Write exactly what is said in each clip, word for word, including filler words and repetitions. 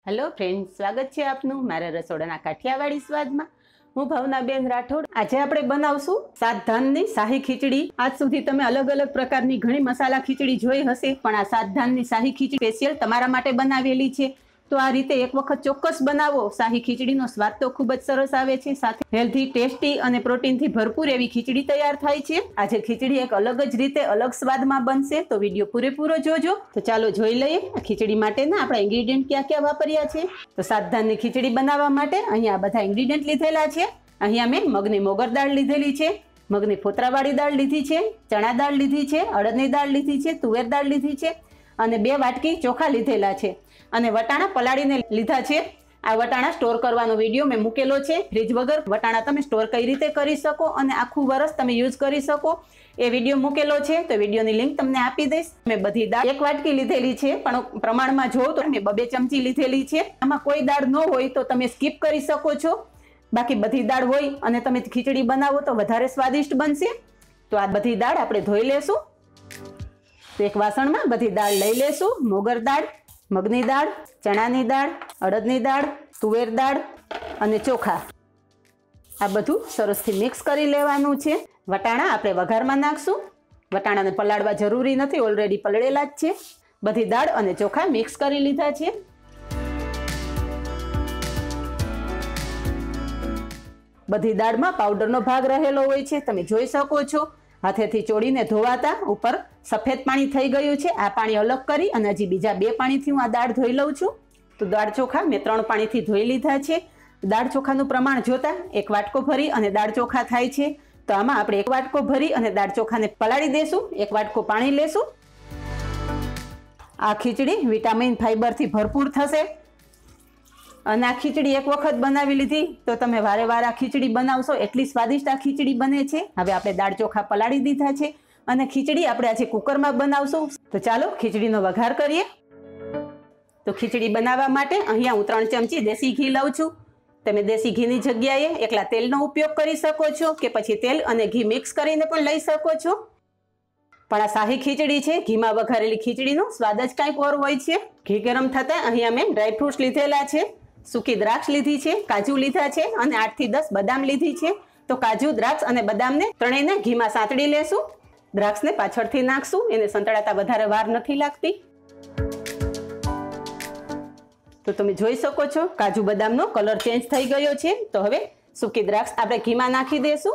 Hello friends, स्वागत है आपનું મારા રસોડાના કાઠિયાવાડી સ્વાદમાં। હું ભાવનાબેન રાઠોડ। આજે આપણે બનાવશું સાત ધાનની શાહી ખીચડી। આજ સુધી તમે અલગ અલગ પ્રકારની ઘણી મસાલા ખીચડી જોઈ હશે, પણ આ સાત ધાનની શાહી ખીચડી સ્પેશિયલ તમારા માટે બનાવેલી છે। તો આ રીતે એક વખત ચોક્કસ બનાવો। શાહી ખીચડીનો સ્વાદ તો ખૂબ જ સરસ આવે છે, સાથે હેલ્ધી, ટેસ્ટી અને પ્રોટીનથી ભરપૂર એવી ખીચડી તૈયાર થાય છે। આજે ખીચડી એક અલગ જ રીતે અલગ સ્વાદમાં બનશે, તો વિડીયો પૂરેપૂરો જોજો। તો ચાલો જોઈ લઈએ આ ખીચડી માટેના આપણા ઇન્ગ્રેડિયન્ટ ક્યાં ક્યાં વાપર્યા છે। તો સાત ધાનની ખીચડી બનાવવા માટે અહીંયા બધા ઇન્ગ્રેડિયન્ટ લીધેલા છે। અહીંયા મેં મગની મોગર દાળ લીધેલી છે, મગની ફોતરાવાળી દાળ લીધી છે, ચણા દાળ લીધી છે, અડદની દાળ લીધી છે, તુવેર દાળ લીધી છે અને બે વાટકી ચોખા લીધેલા છે અને વટાણા પલાળીને લીધા છે। આ વટાણા સ્ટોર કરવાનો વિડીયો મેં મૂકેલો છે। ફ્રીજ વગર વટાણા તમે સ્ટોર કઈ રીતે કરી શકો અને આખું વરસ તમે યુઝ કરી શકો એ વિડીયો મૂકેલો છે, તો વિડીયોની લિંક તમને આપી દઈશ। મેં બધી દાળ એક વાટકી લીધેલી છે, પણ પ્રમાણમાં જોઉં તો મેં બબે ચમચી લીધેલી છે। આમાં કોઈ દાળ ન હોય તો તમે સ્કીપ કરી શકો છો, બાકી બધી દાળ હોય અને તમે ખીચડી બનાવો તો વધારે સ્વાદિષ્ટ બનશે। તો આ બધી દાળ આપણે ધોઈ લેશું। તો એક વાસણમાં બધી દાળ લઈ લેશું। મોગર દાળ, મગની દાળ, ચણાની દાળ, અડદની દાળ, તુવેર દાળ અને ચોખા, આ બધું સરસથી મિક્સ કરી લેવાનું છે। વટાણા આપણે વઘારમાં નાખશું। વટાણાને પલાળવા જરૂરી નથી, ઓલરેડી પલળેલા જ છે। બધી દાળ અને ચોખા મિક્સ કરી લીધા છે। બધી દાળમાં પાવડરનો ભાગ રહેલો હોય છે, તમે જોઈ શકો છો। હાથેથી ચોળીને ધોવાતા ઉપર સફેદ પાણી થઈ ગયું છે। આ પાણી અલગ કરી અને હજી બીજા બે પાણીથી હું આ દાળ ધોઈ લઉં છું। તો દાળ ચોખા મેં ત્રણ પાણીથી ધોઈ લીધા છે। દાળ ચોખાનું પ્રમાણ જોતા એક વાટકો ભરી અને દાળ ચોખા થાય છે, તો આમાં આપણે એક વાટકો ભરી અને દાળ ચોખાને પલાળી દેશું। એક વાટકો પાણી લેશું। આ ખીચડી વિટામિન ફાઈબરથી ભરપૂર થશે અને આ ખીચડી એક વખત બનાવી લીધી તો તમે વારે વાર આ ખીચડી બનાવશો, એટલી સ્વાદિષ્ટ આ ખીચડી બને છે। હવે આપણે દાળ ચોખા પલાળી દીધા છે અને ખીચડી આપણે આજે કુકરમાં બનાવશું। તો ચાલો ખીચડીનો વઘાર કરીએ। તો ખીચડી બનાવવા માટે અહીંયા હું ત્રણ ચમચી દેશી ઘી લઉં છું। તમે દેશી ઘીની જગ્યાએ એકલા તેલનો ઉપયોગ કરી શકો છો કે પછી તેલ અને ઘી મિક્સ કરીને પણ લઈ શકો છો, પણ આ શાહી ખીચડી છે, ઘીમાં વઘારેલી ખીચડીનો સ્વાદ જ કાંઈક ઓર હોય છે। ઘી ગરમ થતાં અહીંયા મેં ડ્રાયફ્રૂટ્સ લીધેલા છે। સૂકી દ્રાક્ષ લીધી છે, કાજુ લીધા છે અને આઠ થી દસ બદામ લીધી છે। તો કાજુ, દ્રાક્ષ અને બદામને ત્રણેયને ઘીમાં સાંતળી લેશું। દ્રાક્ષને પાછળથી નાખશું, એને સંતળાતા વધારે વાર નથી લાગતી। તો તમે જોઈ શકો છો કાજુ બદામનો કલર ચેન્જ થઈ ગયો છે। તો હવે સૂકી દ્રાક્ષ આપણે ઘીમાં નાખી દેશું।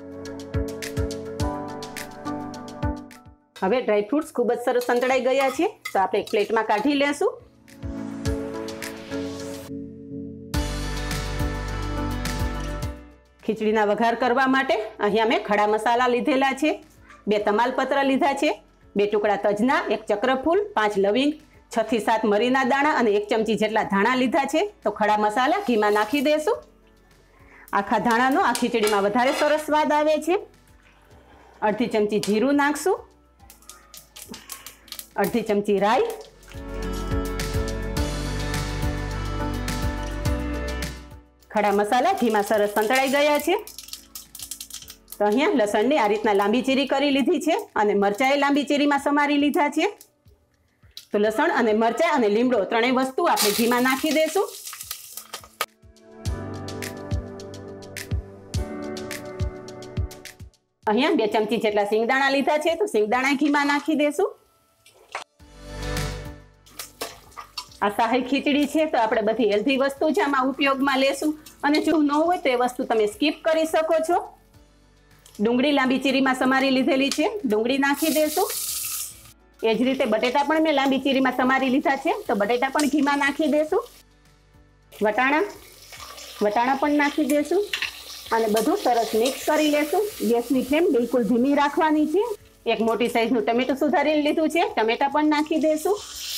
હવે ડ્રાયફ્રૂટ્સ ખૂબ જ સરસ સંતળાઈ ગયા છે, તો આપણે એક પ્લેટમાં કાઢી લેશું। ખીચડીના વઘાર કરવા માટે અહીંયા મેં ખડા મસાલા લીધેલા છે। બે તમાલપત્ર લીધા છે, બે ટુકડા તજના, એક ચક્રફૂલ, પાંચ લવિંગ, છ થી સાત મરીના દાણા અને એક ચમચી જેટલા ધાણા લીધા છે। તો ખડા મસાલા ઘીમાં નાખી દેશું। આખા ધાણાનો આ ખીચડીમાં વધારે સરસ સ્વાદ આવે છે। અડધી ચમચી જીરું નાખશું, અડધી ચમચી રાઈ, ખડા મસાલા ઘીમાં સરસ સંતળાઈ ગયા છે। તો અહીંયા લસણની આ રીતના લાંબી ચીરી કરી લીધી છે અને મરચાંએ લાંબી ચીરીમાં સમારી લીધા છે। તો લસણ અને મરચાં અને લીમડો ત્રણેય વસ્તુ આપણે ઘીમાં નાખી દઈશું। અહીંયા બે ચમચી જેટલા સિંગદાણા લીધા છે, તો સિંગદાણા ઘીમાં નાખી દઈશું। આ શાહી ખીચડી છે, તો આપણે બધી હેલ્ધી વસ્તુ છે આમાં ઉપયોગમાં લેશું અને જો ન હોય તો એ વસ્તુ તમે સ્કીપ કરી શકો છો। ડુંગળી લાંબી ચીરીમાં સમારી લીધેલી છે, ડુંગળી નાખી દેશું। એ જ રીતે બટેટા પણ મેં લાંબી ચીરીમાં સમારી લીધા છે, તો બટેટા પણ ઘીમાં નાખી દેશું। વટાણા વટાણા પણ નાખી દેશું અને બધું સરસ મિક્સ કરી લેશું। ગેસની ફ્લેમ બિલકુલ ધીમી રાખવાની છે। એક મોટી સાઈઝનું ટમેટું સુધારીને લીધું છે, ટમેટા પણ નાખી દેશું।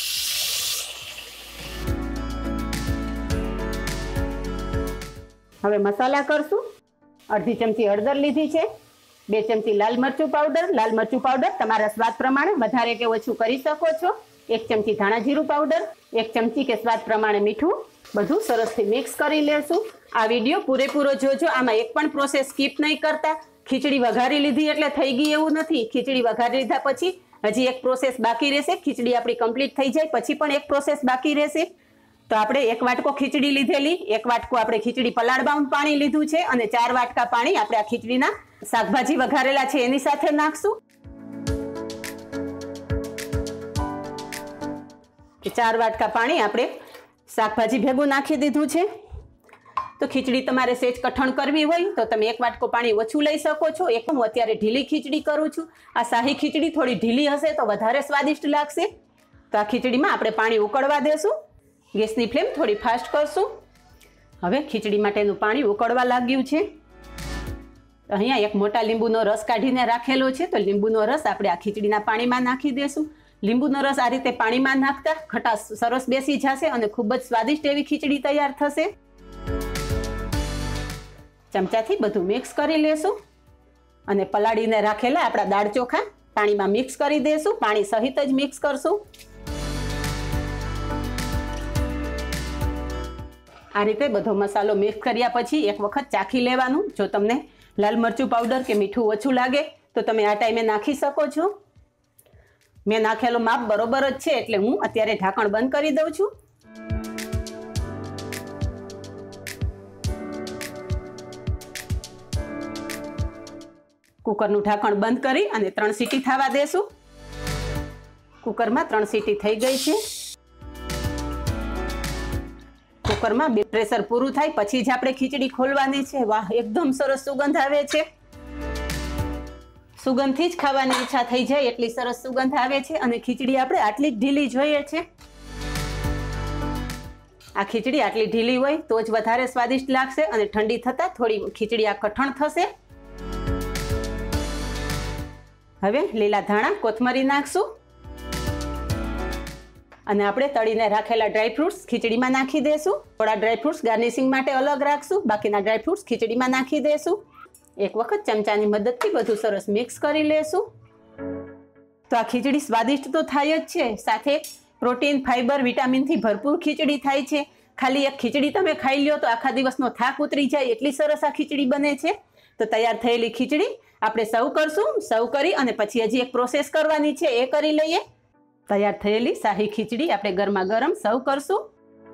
હવે મસાલા કરશું। અડધી ચમચી હળદર લીધી છે, બે ચમચી લાલ મરચું પાવડર, લાલ મરચું પાવડર તમારા સ્વાદ પ્રમાણે વધારે કે ઓછું કરી શકો છો, એક ચમચી ધાણા જીરું પાવડર, એક ચમચી કે સ્વાદ પ્રમાણે મીઠું, બધું સરસથી મિક્સ કરી લેશું। આ વિડીયો પૂરેપૂરો જોજો, આમાં એક પણ પ્રોસેસ સ્કીપ નહીં કરતા। ખીચડી વઘારી લીધી એટલે થઈ ગઈ એવું નથી, ખીચડી વઘારી લીધા પછી હજી એક પ્રોસેસ બાકી રહેશે। ખીચડી આપણી કમ્પ્લીટ થઈ જાય પછી પણ એક પ્રોસેસ બાકી રહેશે। તો આપણે એક વાટકો ખીચડી લીધેલી, એક વાટકો આપણે ખીચડી પલાળવાનું પાણી લીધું છે અને ચાર વાટકા પાણી આપણે આ ખીચડીના શાકભાજી વઘારેલા છે એની સાથે નાખશું. ચાર વાટકા પાણી આપણે શાકભાજી ભેગું નાખી દીધું છે. તો ખીચડી તમારે સેજ કઠણ કરવી હોય તો તમે એક વાટકો પાણી ઓછું લઈ શકો છો. એક હું અત્યારે ઢીલી ખીચડી કરું છું. આ શાહી ખીચડી થોડી ઢીલી હશે તો વધારે સ્વાદિષ્ટ લાગશે. તો આ ખીચડીમાં આપણે પાણી ઉકળવા દેશું. ગેસની ફ્લેમ થોડી ફાસ્ટ કરશું. હવે ખીચડી માટેનું પાણી ઉકળવા લાગ્યું છે. અહીંયા એક મોટા લીંબુનો રસ કાઢીને રાખેલો છે. તો લીંબુનો રસ આપણે આ ખીચડીના પાણીમાં નાખી દેશું. લીંબુનો રસ આ રીતે પાણીમાં નાખતા ખટાશ સરસ બેસી જશે અને ખૂબ જ સ્વાદિષ્ટ એવી ખીચડી તૈયાર થશે. ચમચાથી બધું મિક્સ કરી લેશું અને પલાળીને રાખેલા આપણા દાળ ચોખા પાણીમાં મિક્સ કરી દેશું. પાણી સહિત જ મિક્સ કરશું. આ રીતે બધો મસાલો મિક્સ કર્યા પછી એક વખત ચાખી લેવાનું. જો તમને લાલ મરચું પાવડર કે મીઠું ઓછું લાગે તો તમે આ ટાઈમે નાખી શકો છો. મેં નાખેલું માપ બરોબર જ છે એટલે હું અત્યારે ઢાંકણ બંધ કરી દઉં છું. કુકરનું ઢાંકણ બંધ કરી અને ત્રણ સીટી થવા દેશું. કુકરમાં ત્રણ સીટી થઈ ગઈ છે. કુકરમાં બે પ્રેશર પૂરું થાય પછી જ આપણે ખીચડી ખોલવાની છે. વાહ, એકદમ સરસ સુગંધ આવે છે. સુગંધથી જ ખાવાની ઈચ્છા થઈ જાય એટલી સરસ સુગંધ આવે છે. અને ખીચડી આપણે આટલી જ ઢીલી જોઈએ છે. આ ખીચડી આટલી ઢીલી હોય તો જ વધારે સ્વાદિષ્ટ લાગશે અને ઠંડી થતાં થોડી ખીચડી આ કઠણ થશે. હવે લીલા ધાણા કોથમરી નાખશું અને આપણે તળીને રાખેલા ડ્રાયફ્રૂટ્સ ખીચડીમાં નાખી દેશું. થોડા ડ્રાયફ્રૂટ્સ ગાર્નિશિંગ માટે અલગ રાખશું. બાકીના ડ્રાયફ્રૂટ્સ ખીચડીમાં નાખી દેશું. એક વખત ચમચાની મદદથી બધું સરસ મિક્સ કરી લેશું. તો આ ખીચડી સ્વાદિષ્ટ તો થાય જ છે, સાથે પ્રોટીન, ફાઈબર, વિટામિનથી ભરપૂર ખીચડી થાય છે. ખાલી એક ખીચડી તમે ખાઈ લ્યો તો આખા દિવસનો થાક ઉતરી જાય એટલી સરસ આ ખીચડી બને છે. તો તૈયાર થયેલી ખીચડી આપણે સર્વ કરશું. સર્વ કરી અને પછી હજી એક પ્રોસેસ કરવાની છે એ કરી લઈએ. તૈયાર થયેલી શાહી ખીચડી આપણે ગરમા ગરમ સર્વ કરશું.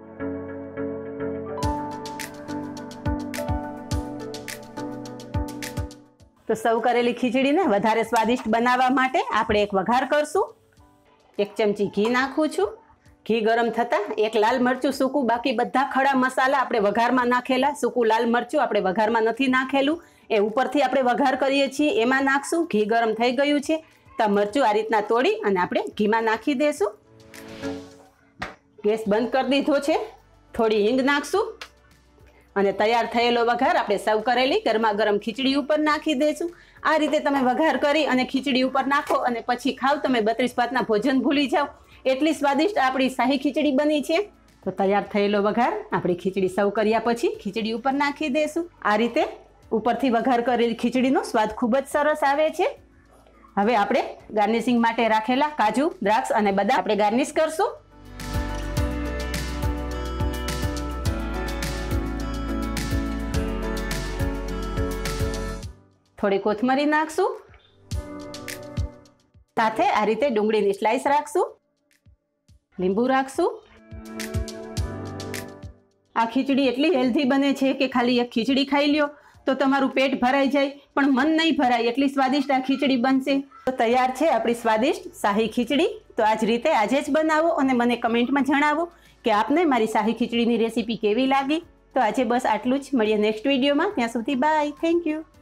તો સર્વ કરેલી ખીચડીને વધારે સ્વાદિષ્ટ બનાવવા માટે આપણે એક વઘાર કરશું. એક ચમચી ઘી નાખું છું. ઘી ગરમ થતાં એક લાલ મરચું સૂકું, બાકી બધા ખડા મસાલા આપણે વઘારમાં નાખેલા. સૂકું લાલ મરચું આપણે વઘારમાં નથી નાખેલું, એ ઉપરથી આપણે વઘાર કરીએ છીએ એમાં નાખશું. ઘી ગરમ થઈ ગયું છે તો મરચું આ રીતના તોડી અને આપણે ઘીમાં નાખી દેશું. ગેસ બંધ કરી દીધો છે. થોડી હિંગ નાખશું અને તૈયાર થયેલો વઘાર આપણે સર્વ કરેલી ગરમા ગરમ ખીચડી ઉપર નાખી દઈશું. આ રીતે તમે વઘાર કરી અને ખીચડી ઉપર નાખો અને પછી ખાવ તમે બત્રીસ ભાતના ભોજન ભૂલી જાઓ એટલી સ્વાદિષ્ટ આપણી શાહી ખીચડી બની છે. તો તૈયાર થયેલો વઘાર આપણી ખીચડી સર્વ કર્યા પછી ખીચડી ઉપર નાખી દઈશું. આ રીતે ઉપરથી વઘાર કરેલી ખીચડીનો સ્વાદ ખૂબ જ સરસ આવે છે. હવે આપણે ગાર્નિશિંગ માટે રાખેલા કાજુ, દ્રાક્ષ અને બદામ આપણે ગાર્નિશ કરશું. થોડી કોથમરી નાખશું. સાથે આ રીતે ડુંગળીની સ્લાઈસ રાખશું. લીંબુ રાખશું. આ ખીચડી એટલી હેલ્ધી બને છે કે ખાલી એક ખીચડી ખાઈ લ્યો તો તમારું પેટ ભરાઈ જાય પણ મન નહીં ભરાય એટલી સ્વાદિષ્ટ આ ખીચડી બનશે. તો તૈયાર છે આપણી સ્વાદિષ્ટ શાહી ખીચડી. તો આ જ રીતે આજે જ બનાવો અને મને કમેન્ટમાં જણાવો કે આપને મારી શાહી ખીચડીની રેસીપી કેવી લાગી. તો આજે બસ આટલું જ. મળીએ નેક્સ્ટ વિડીયોમાં. ત્યાં સુધી બાય. Thank you.